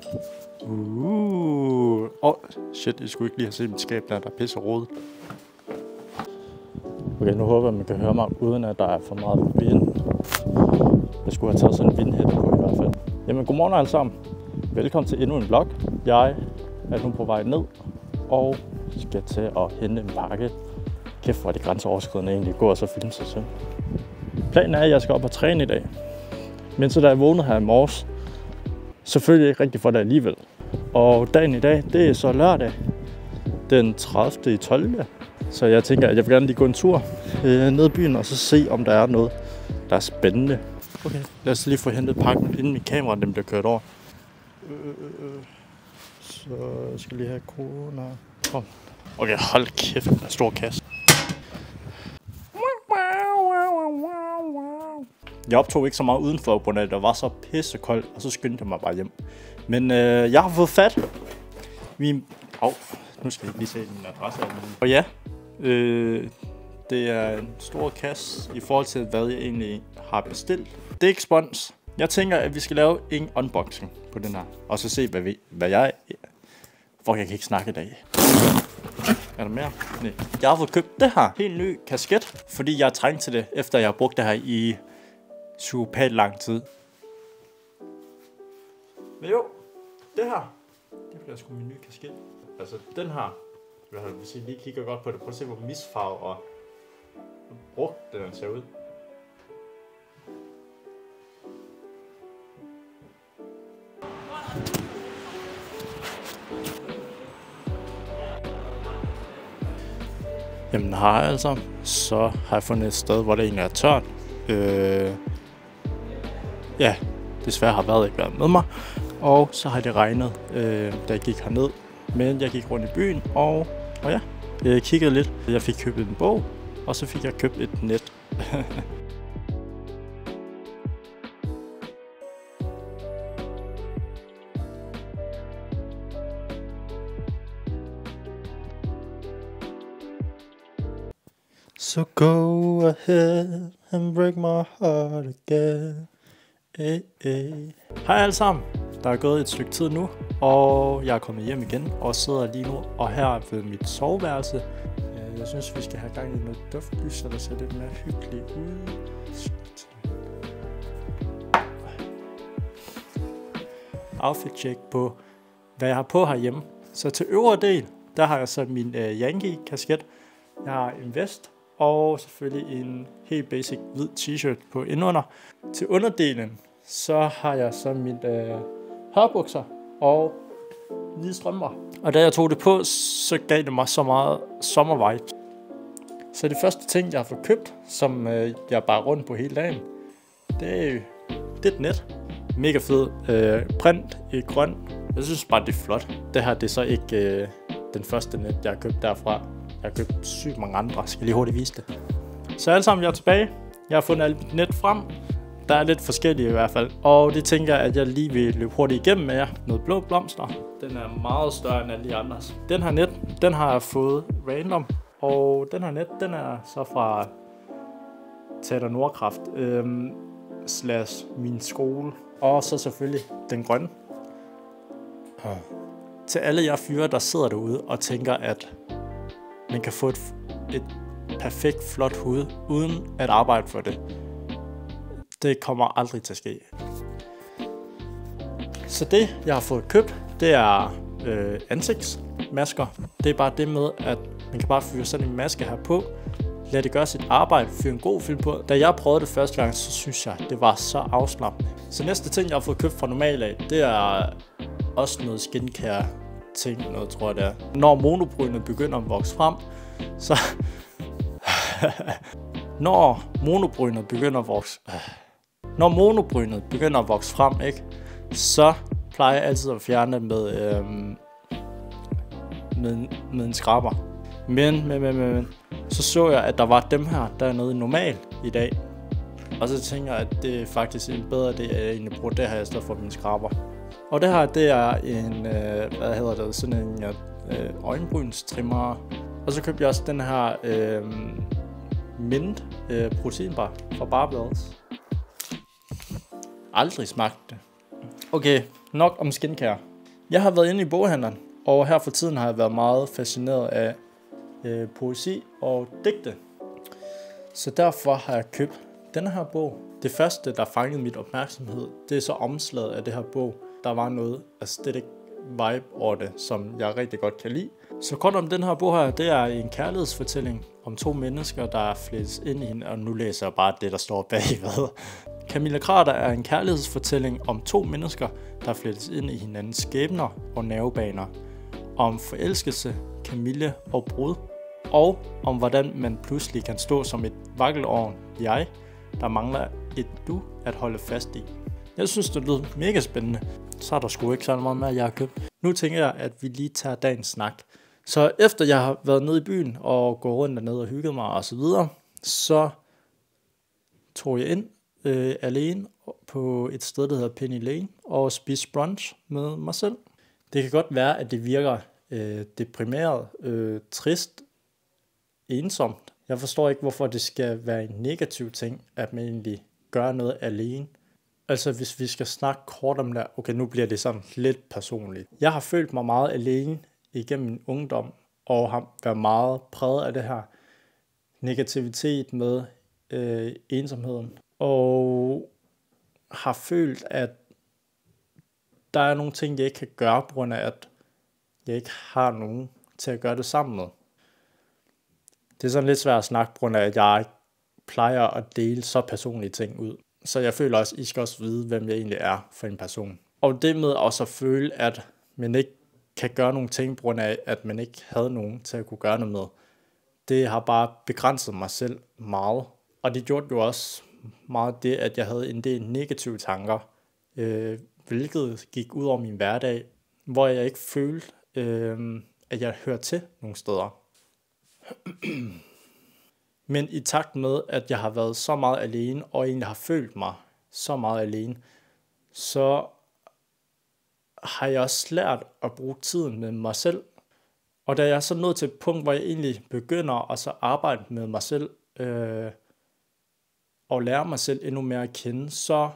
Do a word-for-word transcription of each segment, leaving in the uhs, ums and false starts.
Uh. Åh, oh, shit, jeg skulle ikke lige have set mit skab der, der er pisse rodet. Okay, nu håber jeg, at man kan høre mig, uden at der er for meget vind. Jeg skulle have taget sådan en vindhætte på i hvert fald. Jamen, godmorgen alle sammen. Velkommen til endnu en vlog. Jeg er nu på vej ned og skal til at hente en pakke. Kæft, hvor er det grænseoverskridende egentlig gå og så filme sig selv. Planen er, at jeg skal op og træne i dag. Men så da jeg vågnede her i morges, så følte jeg ikke rigtig for det alligevel. Og dagen i dag, det er så lørdag, den tredivte tolvte Så jeg tænker, at jeg vil gerne lige gå en tur øh, ned i byen og så se, om der er noget, der er spændende. Okay, lad os lige få hentet pakken, inden mit kamera den bliver kørt over. Øh, øh, øh. Så jeg skal lige have corona. Kom. Okay, hold kæft, en stor kasse. Jeg optog ikke så meget udenfor, på grund af at det var så pissekoldt, og så skyndte jeg mig bare hjem. Men øh, jeg har fået fat. Min... Au, nu skal jeg lige se min adresse. Og ja, øh, det er en stor kasse i forhold til, hvad jeg egentlig har bestilt. Det er ikke spons. Jeg tænker, at vi skal lave en unboxing på den her, og så se, hvad, vi, hvad jeg... Fuck, jeg kan ikke snakke i dag. Er der mere? Nej. Jeg har fået købt det her helt ny kasket, fordi jeg er trængt til det, efter jeg har brugt det her i super lang tid. Men jo, det her, det bliver sgu min nye kasket. Altså den her, hvis I lige kigger godt på det, prøv at se hvor misfarve og brugt den ser ud. Jamen her altså, så har jeg fundet et sted, hvor det egentlig er tørt. Øh, ja, desværre har vejret ikke været med mig. Og så har det regnet, øh, da jeg gik herned. Men jeg gik rundt i byen, og, og ja, jeg kiggede lidt. Jeg fik købt en bog, og så fik jeg købt et net. So go ahead and break my heart again. Hey, hey. Hej alle sammen. Der er gået et stykke tid nu, og jeg er kommet hjem igen og sidder lige nu og her ved mit soveværelse. Jeg synes, vi skal have gang i noget duftlys, så der ser lidt mere hyggeligt ud. Outfit check på, hvad jeg har på herhjemme. Så til øvre del, der har jeg så min uh, Yankee-kasket. Jeg har en vest. Og selvfølgelig en helt basic hvid t-shirt på indunder. Til underdelen, så har jeg så mine øh, hørbukser og hvide strømper. Og da jeg tog det på, så gav det mig så meget sommervibe. Så det første ting, jeg har fået købt, som øh, jeg bare rundt på hele dagen, det er, det er et net. Mega fed øh, print i grøn. Jeg synes bare, det er flot. Det her det er så ikke øh, den første net, jeg har købt derfra. Jeg har købt sygt mange andre. Jeg skal lige hurtigt vise det. Så alle sammen, jeg er tilbage. Jeg har fundet alt mit net frem. Der er lidt forskellige i hvert fald. Og det tænker jeg, at jeg lige vil løbe hurtigt igennem med jer. Noget blå blomster. Den er meget større end alle de andres. Den her net, den har jeg fået random. Og den her net, den er så fra Teater Nordkraft. Øhm, slash min skole. Og så selvfølgelig den grønne. Hmm. Til alle jer fyre, der sidder derude og tænker, at man kan få et, et perfekt, flot hoved, uden at arbejde for det. Det kommer aldrig til at ske. Så det, jeg har fået købt, det er øh, ansigtsmasker. Det er bare det med, at man kan bare fyre sådan en maske her på. Lad det gøre sit arbejde, fyre en god film på. Da jeg prøvede det første gang, så synes jeg, det var så afslappende. Så næste ting, jeg har fået købt fra normal af, det er også noget skincare ting, noget tror jeg det er. Når monobrynet begynder at vokse frem, så... Når monobrynet begynder at vokse... Når monobrynet begynder at vokse frem, ikke? Så plejer jeg altid at fjerne med, øhm, med, med en skraber. Men, men, men, men, så så jeg, at der var dem her, der er noget normal i dag. Og så tænker jeg, at det er faktisk en bedre idé, at jeg egentlig bruger det her i stedet for min skraber. Og det her, det er en, øh, hvad hedder det, sådan en øh, øjenbrynstrimmer. Og så købte jeg også den her øh, mint øh, proteinbar fra Barblads. Aldrig smagt det. Okay, nok om skincare. Jeg har været inde i boghandleren, og her for tiden har jeg været meget fascineret af øh, poesi og digte. Så derfor har jeg købt denne her bog. Det første, der fangede mit opmærksomhed, det er så omslaget af det her bog. Der var noget aesthetic vibe over det, som jeg rigtig godt kan lide. Så kort om den her bog her, det er en kærlighedsfortælling om to mennesker, der flettes ind i hende, og nu læser jeg bare det, der står bagved. Camilla Krater er en kærlighedsfortælling om to mennesker, der flettes ind i hinandens skæbner og nervebaner. Om forelskelse, Camille og brud, og om hvordan man pludselig kan stå som et vakkelovn jeg, der mangler et du at holde fast i. Jeg synes, det lyder mega spændende. Så er der sgu ikke så meget mere, jeg har købt. Nu tænker jeg, at vi lige tager dagens snak. Så efter jeg har været nede i byen og gået rundt dernede og hygget mig og så videre, så tog jeg ind øh, alene på et sted, der hedder Penny Lane, og spiste brunch med mig selv. Det kan godt være, at det virker øh, deprimeret, øh, trist, ensomt. Jeg forstår ikke, hvorfor det skal være en negativ ting, at man egentlig gør noget alene. Altså hvis vi skal snakke kort om det, okay, nu bliver det sådan lidt personligt. Jeg har følt mig meget alene igennem min ungdom, og har været meget præget af det her negativitet med øh, ensomheden. Og har følt, at der er nogle ting, jeg ikke kan gøre, på grund af, at jeg ikke har nogen til at gøre det sammen med. Det er sådan lidt svært at snakke, på grund af, at jeg plejer at dele så personlige ting ud. Så jeg føler også, at I skal også vide, hvem jeg egentlig er for en person. Og det med også at føle, at man ikke kan gøre nogle ting, på grund af, at man ikke havde nogen til at kunne gøre noget med. Det har bare begrænset mig selv meget. Og det gjorde jo også meget det, at jeg havde en del negative tanker, øh, hvilket gik ud over min hverdag, hvor jeg ikke følte, øh, at jeg hørte til nogle steder. Men i takt med, at jeg har været så meget alene, og egentlig har følt mig så meget alene, så har jeg også lært at bruge tiden med mig selv. Og da jeg er så nået til et punkt, hvor jeg egentlig begynder at så arbejde med mig selv, øh, og lære mig selv endnu mere at kende, så,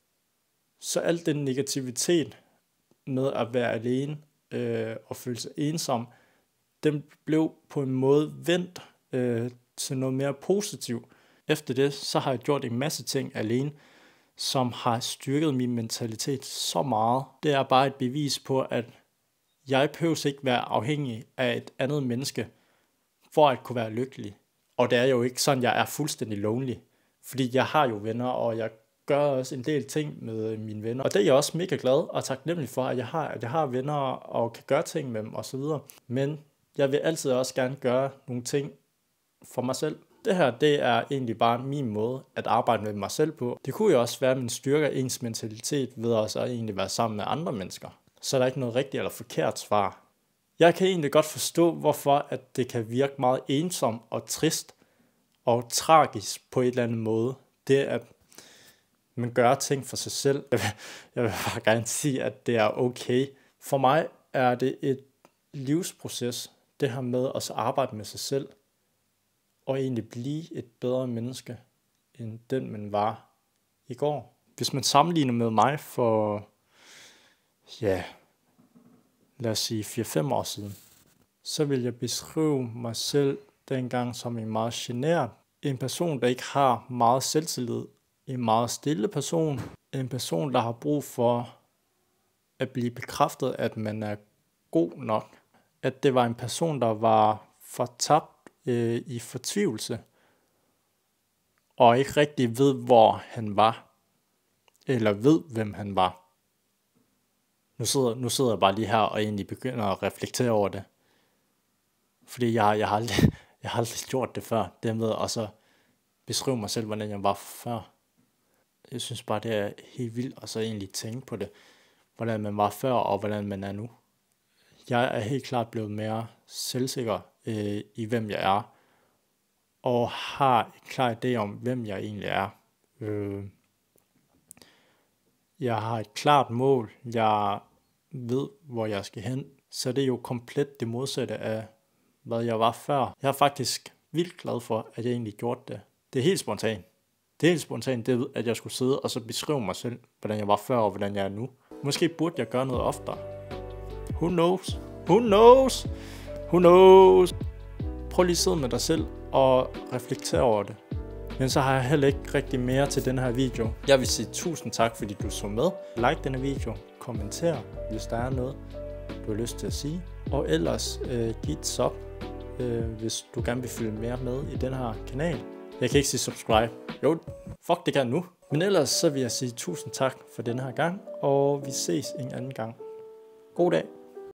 så alt den negativitet med at være alene øh, og føle sig ensom, den blev på en måde vendt øh, til noget mere positivt. Efter det, så har jeg gjort en masse ting alene, som har styrket min mentalitet så meget. Det er bare et bevis på, at jeg behøver ikke være afhængig af et andet menneske, for at kunne være lykkelig. Og det er jo ikke sådan, jeg er fuldstændig lonely. Fordi jeg har jo venner, og jeg gør også en del ting med mine venner. Og det er jeg også mega glad og taknemmelig for, at jeg har, at jeg har venner og kan gøre ting med dem osv. Men jeg vil altid også gerne gøre nogle ting for mig selv. Det her, det er egentlig bare min måde at arbejde med mig selv på. Det kunne jo også være, at man styrker ens mentalitet ved også at egentlig være sammen med andre mennesker. Så er der ikke noget rigtigt eller forkert svar. Jeg kan egentlig godt forstå, hvorfor at det kan virke meget ensomt og trist og tragisk på et eller andet måde. Det at man gør ting for sig selv. Jeg vil bare gerne sige, at det er okay. For mig er det et livsproces, det her med at så arbejde med sig selv, og egentlig blive et bedre menneske, end den man var i går. Hvis man sammenligner med mig for, ja, lad os sige fire fem år siden, så vil jeg beskrive mig selv dengang som en meget genert, en person, der ikke har meget selvtillid, en meget stille person, en person, der har brug for at blive bekræftet, at man er god nok, at det var en person, der var fortabt øh, i fortvivlelse, og ikke rigtig ved, hvor han var, eller ved, hvem han var. Nu sidder, nu sidder jeg bare lige her og egentlig begynder at reflektere over det. Fordi jeg, jeg, har aldrig, jeg har aldrig gjort det før. Det med at så beskrive mig selv, hvordan jeg var før. Jeg synes bare, det er helt vildt at så egentlig tænke på det. Hvordan man var før, og hvordan man er nu. Jeg er helt klart blevet mere selvsikker øh, i, hvem jeg er. Og har en klar idé om, hvem jeg egentlig er. Øh, jeg har et klart mål. Jeg ved, hvor jeg skal hen. Så det er jo komplet det modsatte af, hvad jeg var før. Jeg er faktisk vildt glad for, at jeg egentlig gjorde det. Det er helt spontant. Det er helt spontant, det at jeg skulle sidde og så beskrive mig selv, hvordan jeg var før og hvordan jeg er nu. Måske burde jeg gøre noget oftere. Who knows? Who knows? Who knows? Prøv lige at sidde med dig selv og reflektere over det. Men så har jeg heller ikke rigtig mere til den her video. Jeg vil sige tusind tak, fordi du så med. Like denne video, kommenter, hvis der er noget, du har lyst til at sige. Og ellers øh, giv et sub, øh, hvis du gerne vil følge mere med i den her kanal. Jeg kan ikke sige subscribe. Jo, fuck det kan nu. Men ellers så vil jeg sige tusind tak for den her gang, og vi ses en anden gang. God dag.